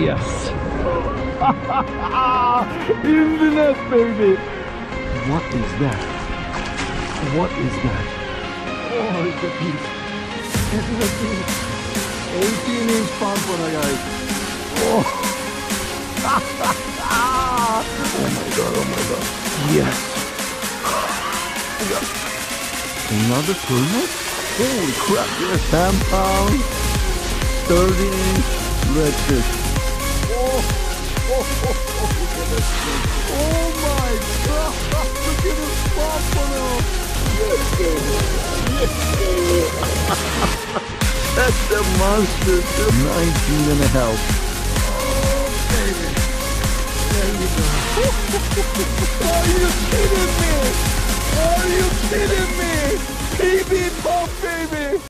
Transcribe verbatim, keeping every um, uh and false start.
Yes. In the net, baby. What is that? What is that? Oh, it's a piece. This is a piece. eighteen inch Pompano, guys. Oh. Oh my god, oh my god. Yes. Another permit? Holy crap, yes. ten pounds, thirty inch redfish. Oh, oh, oh, oh, look at that thing. Oh my god, look at this Pompano. Yes, baby. Yes, baby. That's a monster. nineteen and a half. Oh, baby. There you go. Are you kidding me? Are you kidding me? P B Pump, baby!